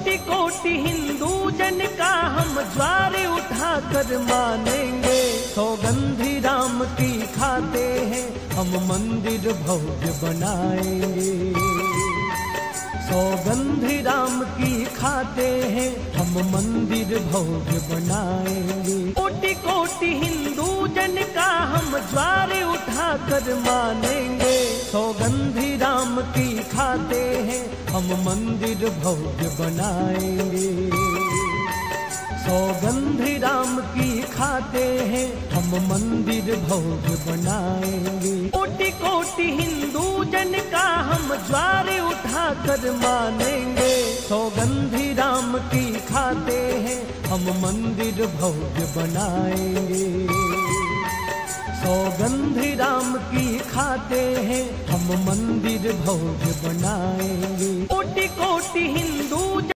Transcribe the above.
कोटि कोटि हिंदू जन का हम ज्वार उठा कर मानेंगे। सौगंधी राम की खाते हैं हम मंदिर भव्य बनाएंगे। सौगंधी राम की खाते हैं हम मंदिर भव्य बनाएंगे। कोटि कोटि हिंदू जन का हम ज्वार उठा कर मानेंगे। सौगंधी राम की खाते हैं हम मंदिर भव्य बनाएंगे। सौगंधी राम की खाते हैं हम मंदिर भव्य बनाएंगे। कोटि कोटि हिंदू जन का हम ज्वार उठा कर मानेंगे। सौगंधी राम की खाते हैं हम मंदिर भव्य बनाएंगे। सौगंधी राम की खाते हैं हम मंदिर भव्य बनाएंगे। कोटि कोटि हिंदू